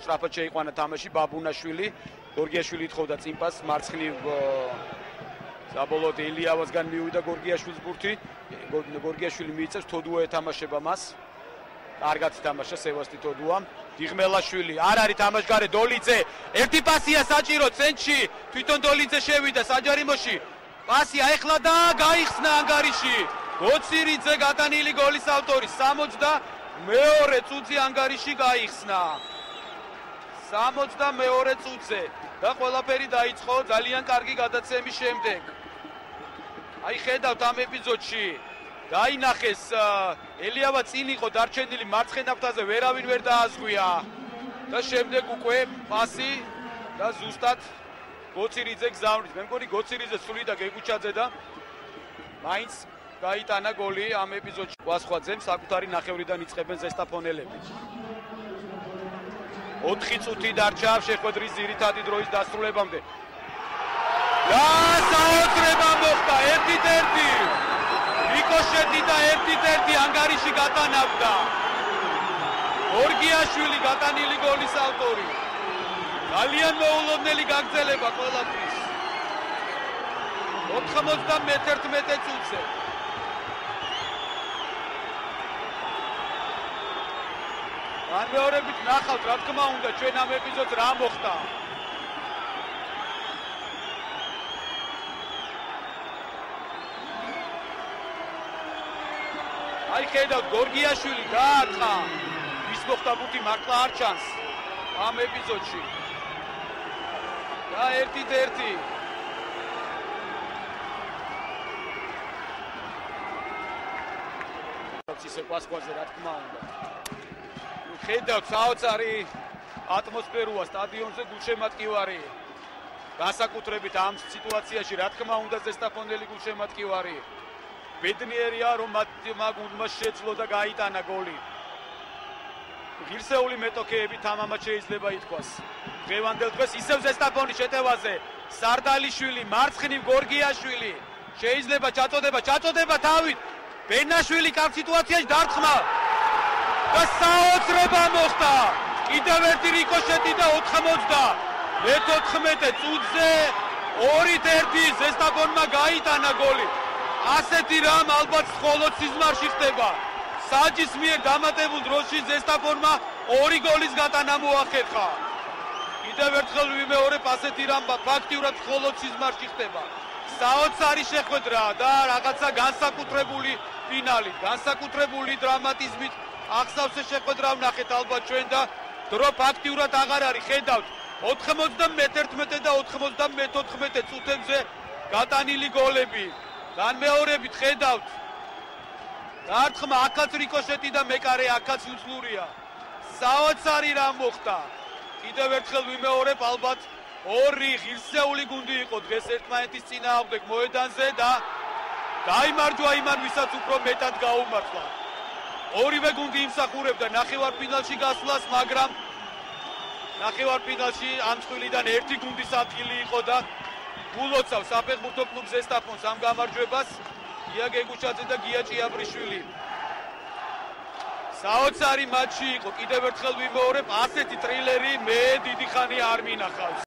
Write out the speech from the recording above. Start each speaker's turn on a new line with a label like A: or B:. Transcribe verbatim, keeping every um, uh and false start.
A: სწრაფად შეიყვანა თამაში ბაბუნაშვილი. გორგიაშვილი ითხოვდა წინ პასს მარცხნივ საბოლოოდ ელიავასგან მივიდა გორგიაშვილის ბურთი. გორგიაშვილი მიიწევს თოდუა ეთამაშება მას. კარგად თამაშა სევასტი თოდუამ. დიღმელაშვილი არ არის თამაშგარე დოლიძე. ერთი პასია საჭირო ცენტრში. თვითონ დოლიძე შევიდა საჯარიმოში. პასი აეხლა და გაიხსნა ანგარიში. გოცირიძე გატანილი გოლის ავტორი სამოცდამეორე წუთი ანგარიში გაიხსნა. სამოცდამეორე წუთზე და ყველაფერი დაიწყო ძალიან კარგი გადაცემის შემდეგ. აი ხედავთ ამ ეპიზოდში დაინახეს ელიავა წინ იყო დარჩენილი მარცხენა ფრთაზე ვერავინ ვერ დააზღვია და შემდეგ უკვე პასი და ზუსტად გოცირიძე გზავნის. მე მგონი გოცირიძე სულიდა გეგუჩაძე და მაინც გაიტანა გოლი ამ ეპიზოდში. ყვასხვაძემ საკუთარი ნახევრიდან იწყებენ ზესტაფონელები. ოთხი წუთი დარჩა შეხვედრის ძირითადი დროის დასრულებამდე. და საოცრება მოხდა ერთი ერთი. რიკოშეტი და ერთი ერთი ანგარიში გატანავდა. გორგიაშვილი გატანილი გოლის ავტორი. ძალიან მოულოდნელი გაგრძელება ყველაფრის. ოთხმოცდამეთერთმეტე წუთზე. განმეორებით ნახავთ რა თქმა უნდა ჩვენ ამ ეპიზოდს რა მოხდა. აი ხედავთ გორგიაშვილი გააწყა. ის მოხდა ბუთი მართლა არ ჩანს ამ ეპიზოდში. და ერთი ერთი. ისე ყვასხვაძე რა თქმა უნდა. ხედავთ საოცარი ატმოსფეროა სტადიონზე გულშემატკივარი. განსაკუთრებით ამ სიტუაციაში რა თქმა უნდა ზესტაფონელი გულშემატკივარი. ბედნიერია რომ მათ გუნდმა შეძლო და გაიტანა გოლი. ღირსეული მეტოქეები თამამად შეიძლება ითქვას. დღევანდელ დღეს ისევ ზესტაფონის შეტევაზე სარდალიშვილი, მარცხნივ გორგიაშვილი. შეიძლება ჩაწოდება, ჩაწოდება თავით. ბენაშვილი კარგ სიტუაციაში დარტყმა. და საოცრება მოხდა. კიდევ ერთი რიკოშეტი და ოთხმოცდამეთოთხმეტე წუთზე ორი ერთი ზესტაფონმა გაიტანა გოლი. ასეთი რამ ალბათ მხოლოდ სიზმარში ხდება. საჯის მიერ დამატებულ დროში ზესტაფონმა ორი გოლის გატანა მოახერხა. კიდევ ერთხელ ვიმეორებ, ასეთი რამ ფაქტიურად მხოლოდ სიზმარში ხდება. საოცარი შეხვედრა და რაღაცა განსაკუთრებული ფინალი, განსაკუთრებული დრამატიზმით ახსავს ეს შეხვედრა ვნახეთ ალბათ ჩვენ და დრო ფაქტიურად აღარ არის. ხედავთ ოთხმოცდამეთერთმეტე და ოთხმოცდამეთოთხმეტე წუთებზე გატანილი გოლები. განმეორებით ხედავთ. დარტყმა აქაც რიკოშეტი და მეკარე აქაც უძლურია. საოცარი რამ მოხდა. კიდევ ერთხელ ვიმეორებ, ალბათ ორი ღირსეული გუნდი იყო დღეს ერთმანეთის წინააღმდეგ მოედანზე და გაიმარჯვა იმან, ვისაც უფრო მეტად გაუმართლა. ორივე გუნდი იმსახურებდა ნახევარფინალში გასვლას, მაგრამ ნახევარფინალში ამ წყვილიდან ერთი გუნდის ადგილი იყო და გულოცავ საფეხბურთო კლუბ ზესტაფონს ამ გამარჯვებას გია გეგუჩაძე და გია ჭიაბრიშვილი. საოცარი მატჩი იყო. კიდევ ერთხელ ვიმეორებ, ასეთი ტრილერი მე დიდი ხანი არ მინახავს.